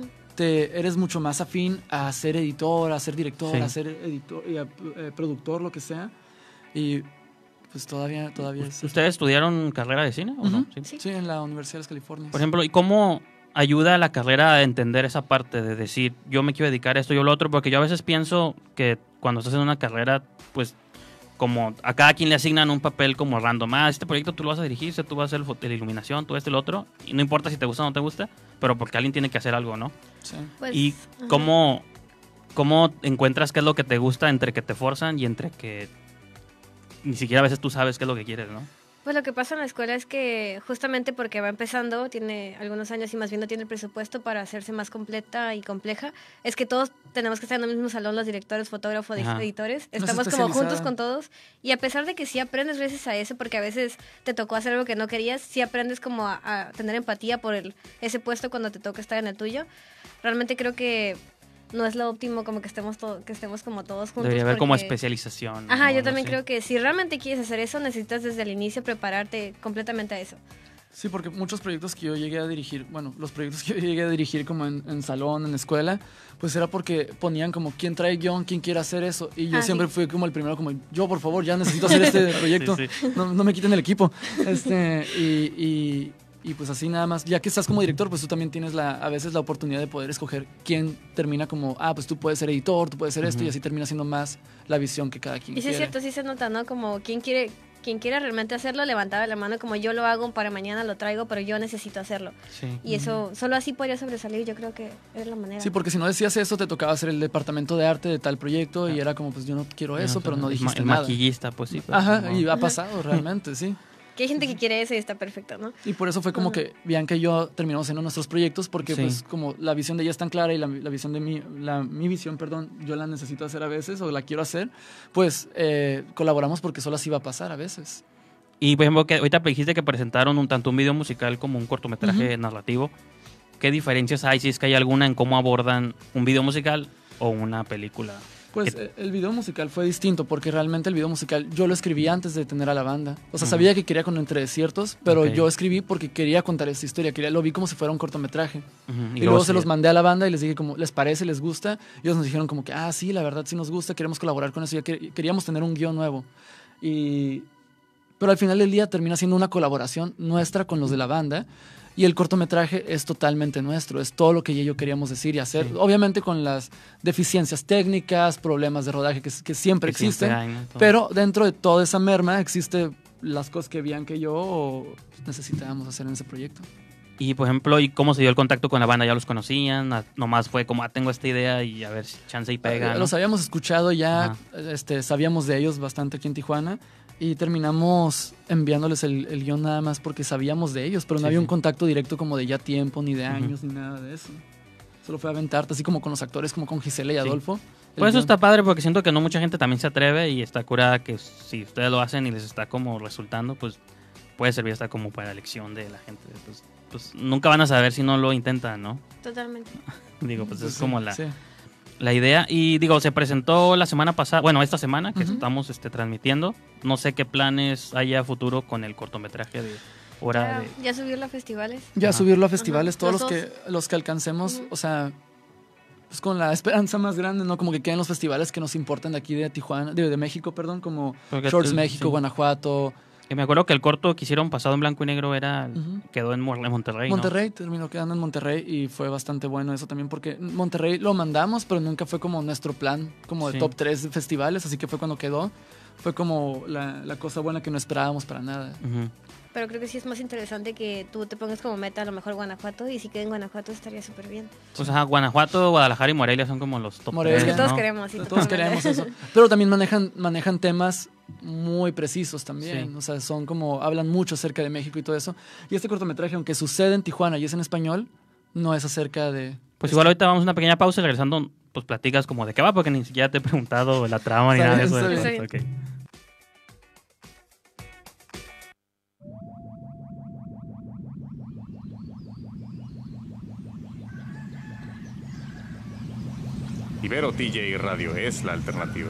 eres mucho más afín a ser editor, a ser director, a ser editor y a productor, lo que sea. Y pues todavía es... ¿Ustedes estudiaron carrera de cine o no? Sí, en la Universidad de las Californias. Por ejemplo, ¿y cómo ayuda a la carrera a entender esa parte de decir, yo me quiero dedicar a esto, yo lo otro? Porque yo a veces pienso que cuando estás en una carrera, pues como a cada quien le asignan un papel como random. Este proyecto tú lo vas a dirigir, tú vas a hacer la iluminación, tú el otro. Y no importa si te gusta o no te gusta, pero porque alguien tiene que hacer algo, ¿no? Sí. Pues, y cómo encuentras qué es lo que te gusta entre que te forzan y entre que ni siquiera a veces tú sabes qué es lo que quieres, ¿no? Pues lo que pasa en la escuela es que justamente porque va empezando, tiene algunos años y más bien no tiene el presupuesto para hacerse más completa y compleja, es que todos tenemos que estar en el mismo salón, los directores, fotógrafos, editores, estamos como juntos con todos y a pesar de que sí aprendes gracias a eso, porque a veces te tocó hacer algo que no querías, sí aprendes como a tener empatía por ese puesto cuando te toca estar en el tuyo. Realmente creo que no es lo óptimo como que estemos como todos juntos. Debería haber como especialización. Ajá, yo también creo que si realmente quieres hacer eso, necesitas desde el inicio prepararte completamente a eso. Sí, porque muchos proyectos que yo llegué a dirigir, los proyectos que yo llegué a dirigir como en salón, en escuela, pues era porque ponían como quién trae guión, quién quiere hacer eso. Y yo siempre fui como el primero, como yo, por favor, ya necesito hacer este proyecto. Sí. No me quiten el equipo. Y pues así nada más, ya que estás como director, pues tú también tienes a veces la oportunidad de poder escoger quién termina como, pues tú puedes ser editor, tú puedes ser esto, y así termina siendo más la visión que cada quien quiere. Y sí es cierto, sí se nota, ¿no? Como quien quiera realmente hacerlo, levantaba la mano como yo lo hago, para mañana lo traigo, pero yo necesito hacerlo. Sí. Y eso, solo así podría sobresalir, yo creo que es la manera. Sí, porque si no decías eso, te tocaba hacer el departamento de arte de tal proyecto y era como, pues yo no quiero eso, pero no dijiste nada. El maquillista, pues sí. Pues, ajá, y ha pasado realmente, sí. Que hay gente que quiere eso y está perfecto, ¿no? Y por eso fue como que Bianca y yo terminamos haciendo nuestros proyectos porque pues como la visión de ella es tan clara y la visión de mi visión, perdón, yo la necesito hacer a veces o la quiero hacer, pues colaboramos porque solo así va a pasar a veces. Y por ejemplo, que ahorita dijiste que presentaron tanto un video musical como un cortometraje narrativo. ¿Qué diferencias hay, si es que hay alguna, en cómo abordan un video musical o una película? Pues el video musical fue distinto porque realmente el video musical yo lo escribí antes de tener a la banda. O sea, sabía que quería con Entre Desiertos, pero yo escribí porque quería contar esta historia. Lo vi como si fuera un cortometraje. Y luego se los mandé a la banda y les dije como, ¿les parece? ¿Les gusta? Y ellos nos dijeron como que, sí, la verdad sí nos gusta, queremos colaborar con eso. Ya queríamos tener un guión nuevo. Pero al final del día termina siendo una colaboración nuestra con los de la banda. Y el cortometraje es totalmente nuestro, es todo lo que yo queríamos decir y hacer. Obviamente con las deficiencias técnicas, problemas de rodaje que siempre existen, pero dentro de toda esa merma existen las cosas que Bianca y yo necesitábamos hacer en ese proyecto. Y por ejemplo, ¿y cómo se dio el contacto con la banda? ¿Ya los conocían? ¿Nomás fue como, tengo esta idea y a ver si chance y pega? ¿no? Los habíamos escuchado ya, sabíamos de ellos bastante aquí en Tijuana. Y terminamos enviándoles el guión nada más porque sabíamos de ellos, pero no había un contacto directo como de ya tiempo, ni de años, ni nada de eso. Solo fue aventarte, así como con los actores, como con Gisela y Adolfo. Pues eso está padre porque siento que no mucha gente también se atreve y está curada que si ustedes lo hacen y les está como resultando, pues puede servir hasta como para elección de la gente. Pues nunca van a saber si no lo intentan, ¿no? Totalmente. Digo, pues es como la idea. Y digo, se presentó la semana pasada, bueno, esta semana que estamos transmitiendo. No sé qué planes haya futuro con el cortometraje de Hora de... Ya subirlo a festivales. Ya subirlo a festivales, todos los que alcancemos, o sea, pues con la esperanza más grande, ¿no? Como que queden los festivales que nos importan de aquí de Tijuana, de México, perdón, como Shorts México, Guanajuato. Y me acuerdo que el corto que hicieron pasado en blanco y negro quedó en Monterrey, ¿no? Monterrey, terminó quedando en Monterrey y fue bastante bueno eso también porque Monterrey lo mandamos, pero nunca fue como nuestro plan, como de top 3 de festivales, así que fue cuando quedó. Fue como la cosa buena que no esperábamos para nada. Pero creo que sí es más interesante que tú te pongas como meta a lo mejor Guanajuato y si queda en Guanajuato estaría súper bien. Pues Guanajuato, Guadalajara y Morelia son como los top 3, que todos queremos. Sí, todos queremos eso. Pero también manejan temas muy precisos también. O sea, son como, hablan mucho acerca de México y todo eso. Y este cortometraje, aunque sucede en Tijuana y es en español, no es acerca de... Pues igual ahorita vamos a una pequeña pausa y regresando, pues platicas como de qué va, porque ni siquiera te he preguntado la trama ni nada de eso. Okay. Ibero TJ Radio es la alternativa.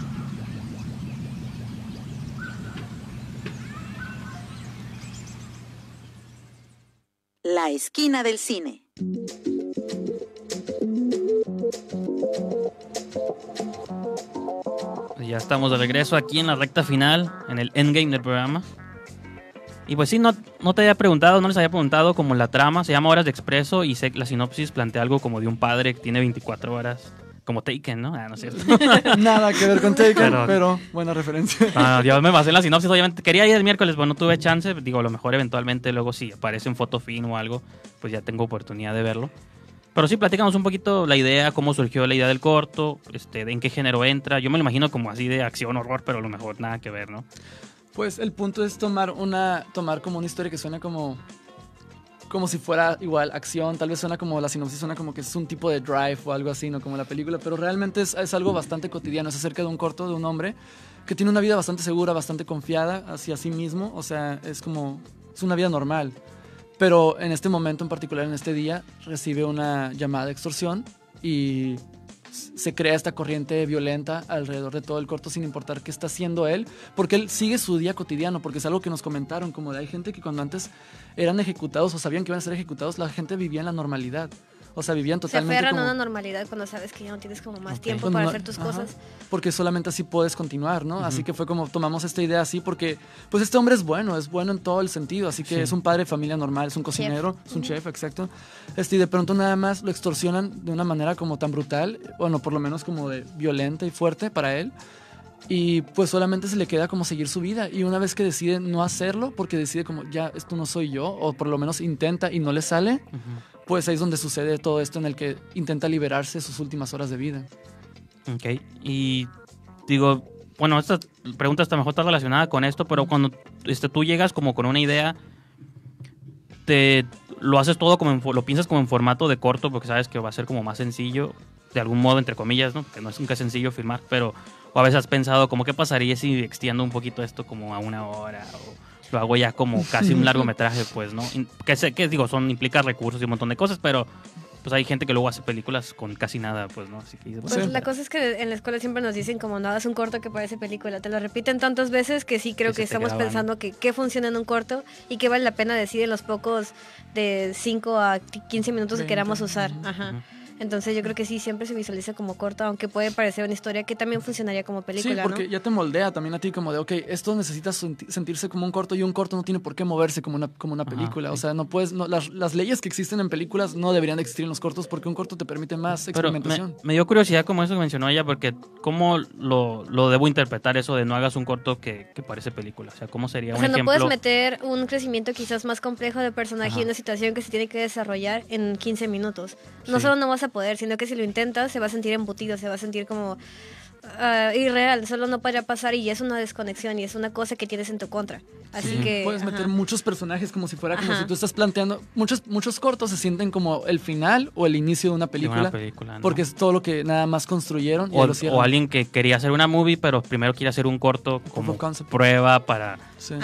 La esquina del cine. Ya estamos de regreso aquí en la recta final, en el endgame del programa. Y pues sí, no les había preguntado como la trama, se llama Horas de Expreso y la sinopsis plantea algo como de un padre que tiene 24 horas, como Taken, ¿no? No es cierto. Nada que ver con Taken, pero buena referencia. Yo me basé en la sinopsis, obviamente. Quería ir el miércoles, pero no tuve chance. Digo, a lo mejor eventualmente luego si aparece en Fotofin o algo, pues ya tengo oportunidad de verlo. Pero sí, platicamos un poquito la idea, cómo surgió la idea del corto, en qué género entra. Yo me lo imagino como así de acción, horror, pero a lo mejor nada que ver, ¿no? Pues el punto es tomar como una historia que suena como si fuera igual acción, tal vez suena como la sinopsis, suena como que es un tipo de Drive o algo así, no como la película, pero realmente es algo bastante cotidiano, es acerca de un corto de un hombre que tiene una vida bastante segura, bastante confiada hacia sí mismo, o sea, es una vida normal, pero en este momento en particular, en este día, recibe una llamada de extorsión y se crea esta corriente violenta alrededor de todo el corto sin importar qué está haciendo él, porque él sigue su día cotidiano, porque es algo que nos comentaron, como de hay gente que cuando antes eran ejecutados o sabían que iban a ser ejecutados, la gente vivía en la normalidad. O sea, vivían totalmente. Se aferran a una normalidad cuando sabes que ya no tienes como más tiempo para hacer tus cosas. Porque solamente así puedes continuar, ¿no? Así que fue como tomamos esta idea así porque, pues este hombre es bueno en todo el sentido. Así que es un padre de familia normal, es un cocinero, es un chef, exacto. Y de pronto nada más lo extorsionan de una manera como tan brutal, bueno, por lo menos como de violenta y fuerte para él. Y pues solamente se le queda como seguir su vida. Y una vez que decide no hacerlo, porque decide como ya esto no soy yo, o por lo menos intenta y no le sale, pues ahí es donde sucede todo esto en el que intenta liberarse de sus últimas horas de vida. Ok, y digo, bueno, esta pregunta está mejor está relacionada con esto, pero cuando tú llegas como con una idea, lo haces todo lo piensas como en formato de corto, porque sabes que va a ser como más sencillo, de algún modo, entre comillas, ¿no? Que no es nunca sencillo filmar, pero o a veces has pensado como qué pasaría si extiendo un poquito esto como a 1 hora, o lo hago ya como casi un largometraje, pues, ¿no? Que digo, implica recursos y un montón de cosas, pero pues hay gente que luego hace películas con casi nada, pues, ¿no? Así que, pues la cosa es que en la escuela siempre nos dicen como no hagas un corto que parece película, te lo repiten tantas veces que sí creo que estamos pensando que qué funciona en un corto y qué vale la pena decir en los pocos de 5 a 15 minutos que queramos usar. Ajá. Entonces yo creo que sí, siempre se visualiza como corto, aunque puede parecer una historia que también funcionaría como película, sí, porque ya te moldea también a ti como de, ok, esto necesita sentirse como un corto y un corto no tiene por qué moverse como una película. Sí. O sea, no puedes, las leyes que existen en películas no deberían de existir en los cortos porque un corto te permite más experimentación. Me dio curiosidad como eso que mencionó ella, porque ¿cómo lo debo interpretar eso de no hagas un corto que parece película? O sea, ¿cómo sería un ejemplo? No puedes meter un crecimiento quizás más complejo de personaje y una situación que se tiene que desarrollar en 15 minutos. No solo no vas a poder, sino que si lo intentas se va a sentir embutido, se va a sentir como irreal, solo no podría pasar y es una desconexión y es una cosa que tienes en tu contra. Así que puedes meter muchos personajes como si fuera como si tú estás planteando, muchos cortos se sienten como el final o el inicio de una película, ¿no? Porque es todo lo que nada más construyeron o alguien que quería hacer una movie pero primero quiere hacer un corto como prueba para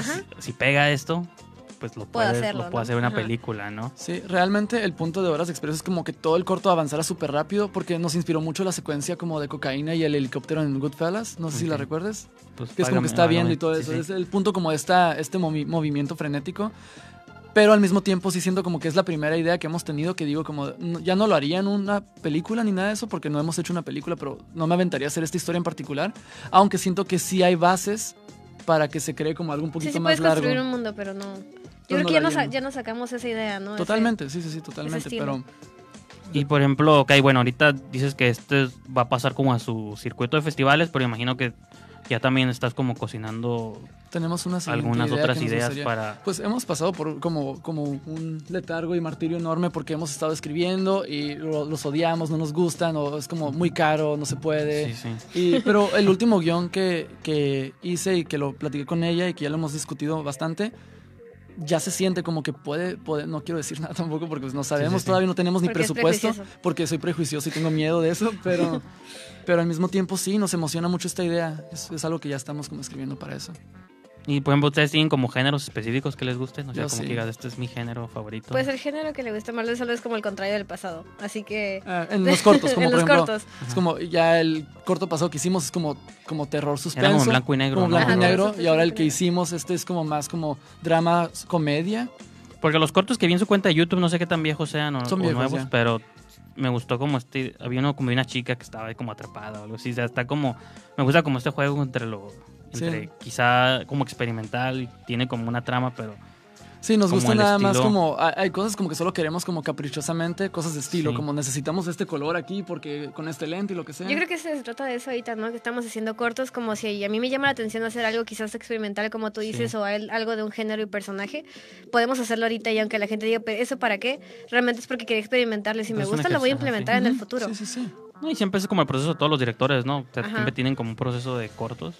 si pega esto, pues lo puede hacer una película, ¿no? Sí, realmente el punto de Horas de Expreso es como que todo el corto avanzara súper rápido porque nos inspiró mucho la secuencia como de cocaína y el helicóptero en Goodfellas, no sé si la recuerdes, pues que es como que está viendo y todo eso, es el punto como de este movimiento frenético, pero al mismo tiempo sí siento como que es la primera idea que hemos tenido que digo como, ya no lo haría en una película ni nada de eso porque no hemos hecho una película, pero no me aventaría a hacer esta historia en particular, aunque siento que sí hay bases para que se cree como algo un poquito más largo. Sí, puedes construir un mundo, pero no. Yo creo que ya nos sacamos esa idea, ¿no? Totalmente, sí, totalmente, pero... Y por ejemplo, bueno, ahorita dices que este va a pasar como a su circuito de festivales, pero imagino que ya también estás como cocinando. Tenemos algunas otras ideas para... Pues hemos pasado por como un letargo y martirio enorme porque hemos estado escribiendo y los odiamos, no nos gustan, o es como muy caro, no se puede. Sí. Pero el último guión que hice y que lo platiqué con ella y que ya lo hemos discutido bastante, ya se siente como que puede, no quiero decir nada tampoco porque pues no sabemos, todavía no tenemos ni presupuesto porque soy prejuicioso y tengo miedo de eso, pero al mismo tiempo sí, nos emociona mucho esta idea, es algo que ya estamos como escribiendo para eso. Y por ejemplo, ¿ustedes tienen como géneros específicos que les gusten? O sea, como que digas, este es mi género favorito. Pues el género que le gusta más solo es como el contrario del pasado. Así que... en los cortos, como por ejemplo. Es como ya el corto pasado que hicimos es como terror suspenso. Era como blanco y negro. Como blanco y negro. Y ahora el que hicimos, es como más como drama, comedia. Porque los cortos que vi en su cuenta de YouTube, no sé qué tan viejos sean o nuevos, ya. Pero me gustó como había uno como de una chica que estaba ahí como atrapada o algo así. O sea, está como... Me gusta como este juego entre quizá como experimental y tiene como una trama, pero sí, nos gusta nada más como hay cosas como que solo queremos como caprichosamente cosas de estilo, como necesitamos este color aquí porque con este lente y lo que sea. Yo creo que se trata de eso ahorita, ¿no? Que estamos haciendo cortos como si a mí me llama la atención hacer algo quizás experimental como tú dices o algo de un género y personaje, podemos hacerlo ahorita y aunque la gente diga, ¿pero eso para qué? Realmente es porque quería experimentarlo y si me gusta lo voy a implementar en el futuro. Sí. No, y siempre es como el proceso de todos los directores, ¿no? O sea, siempre tienen como un proceso de cortos.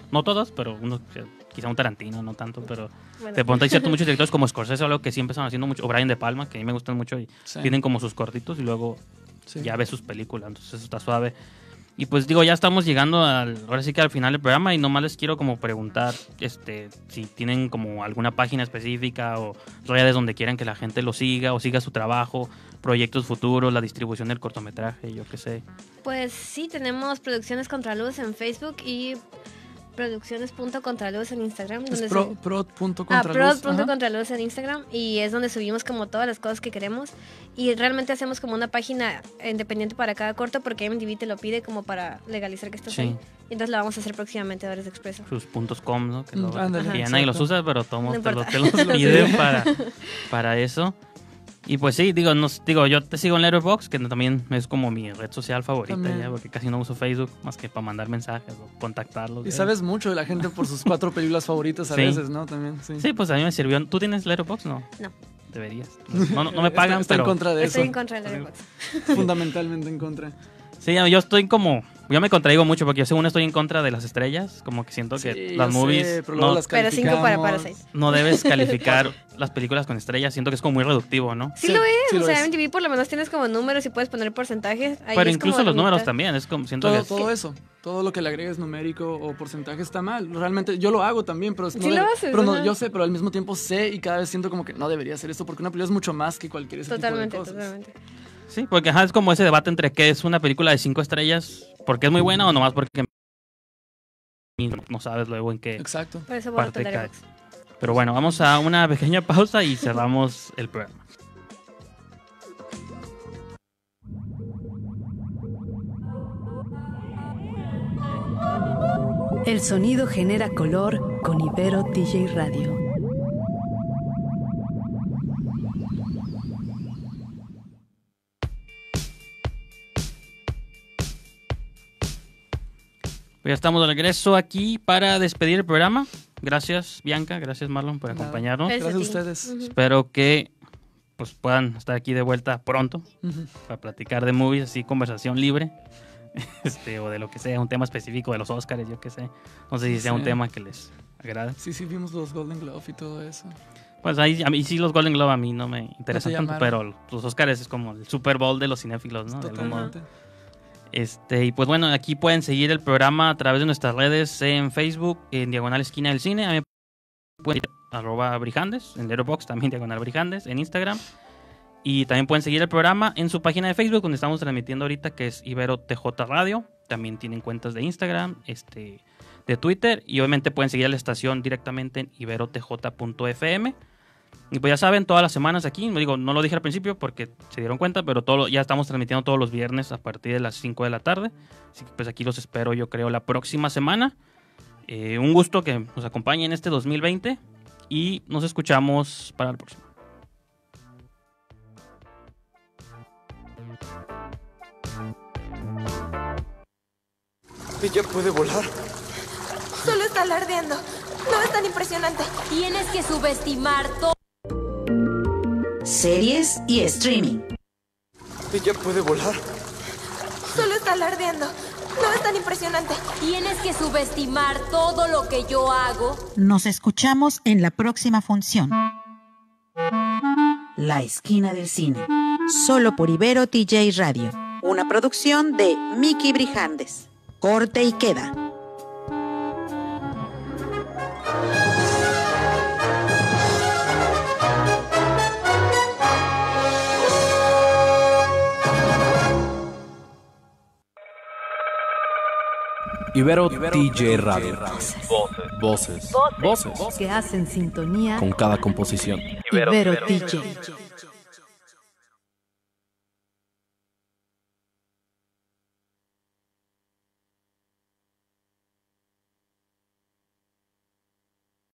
no todos, pero uno, quizá un Tarantino, no tanto, pero Bueno. de pronto hay ciertos muchos directores como Scorsese o algo que siempre están haciendo mucho, o Brian De Palma, que a mí me gustan mucho y tienen como sus cortitos y luego ya ves sus películas, entonces eso está suave. Y pues digo, ya estamos llegando ahora sí que al final del programa y nomás les quiero como preguntar si tienen como alguna página específica o redes donde quieran que la gente lo siga o siga su trabajo, proyectos futuros, la distribución del cortometraje, yo qué sé. Pues sí, tenemos Producciones Contraluz en Facebook y producciones.contraluz en Instagram. Es prod.contraluz. Prod.contraluz en Instagram, y es donde subimos como todas las cosas que queremos, y realmente hacemos como una página independiente para cada corto porque IMDb te lo pide como para legalizar que estás ahí. Y entonces la vamos a hacer próximamente a Horas de Expreso. Sus .com, ¿no? Que Ándale, ya nadie los usa, pero todos No te los piden para eso. Y pues sí, digo, yo te sigo en Letterboxd, que también es como mi red social favorita, ya, porque casi no uso Facebook más que para mandar mensajes o contactarlos. Y sabes mucho de la gente por sus 4 películas favoritas a veces, ¿no? También, sí, pues a mí me sirvió. ¿Tú tienes Letterboxd? No. Deberías. No me pagan, está pero... en contra de eso. Estoy en contra de Letterboxd. Fundamentalmente en contra. Sí, yo estoy como... Yo me contradigo mucho porque yo según estoy en contra de las estrellas, como que siento que las movies... Pero 5 para Parasite. No debes calificar las películas con estrellas, siento que es como muy reductivo, ¿no? Sí lo es, o sea, en MTV por lo menos tienes como números y puedes poner porcentajes. Ahí pero es incluso como los números también, es como siento que... Todo eso, todo lo que le agregues numérico o porcentaje está mal. Realmente yo lo hago también, pero sí lo haces, pero yo sé, pero al mismo tiempo sé y cada vez siento como que no debería hacer esto porque una película es mucho más que cualquier ese tipo de cosas. Totalmente. Sí, porque es como ese debate entre qué es una película de 5 estrellas, porque es muy buena o nomás porque no sabes luego en qué Exacto. Por eso parte cae. Pero bueno, vamos a una pequeña pausa y cerramos el programa. El sonido genera color con Ibero DJ Radio. Ya estamos de regreso aquí para despedir el programa. Gracias, Bianca. Gracias, Marlon, por acompañarnos. Gracias a ustedes. Espero que pues, puedan estar aquí de vuelta pronto para platicar de movies, así, conversación libre. O de lo que sea, un tema específico de los Oscars, yo qué sé. No sé si sea un tema que les agrade. Sí, vimos los Golden Globe y todo eso. Pues ahí, a mí sí los Golden Globe a mí no me interesan tanto, pero los Oscars es como el Super Bowl de los cinéfilos, ¿no? De algún modo. Y pues bueno, aquí pueden seguir el programa a través de nuestras redes en Facebook, en Diagonal Esquina del Cine. A mí pueden seguir @Brijandes, en Letterboxd también Diagonal Brijandes, en Instagram. Y también pueden seguir el programa en su página de Facebook, donde estamos transmitiendo ahorita, que es Ibero TJ Radio. También tienen cuentas de Instagram, de Twitter, y obviamente pueden seguir a la estación directamente en iberotj.fm. Y pues ya saben, todas las semanas aquí, no lo dije al principio porque se dieron cuenta, pero ya estamos transmitiendo todos los viernes a partir de las 5 de la tarde. Así que pues aquí los espero, yo creo, la próxima semana. Un gusto que nos acompañen este 2020 y nos escuchamos para la próxima. ¿Ella puede volar? Solo está alardeando. No es tan impresionante. Tienes que subestimar todo. Series y streaming. ¿Ella puede volar? Solo está alardeando. No es tan impresionante. Tienes que subestimar todo lo que yo hago. Nos escuchamos en la próxima función. La Esquina del Cine. Solo por Ibero TJ Radio. Una producción de Miki Brijandes. Corte y queda. Ibero TJ Radio. Voces. Que hacen sintonía con cada composición. Ibero TJ.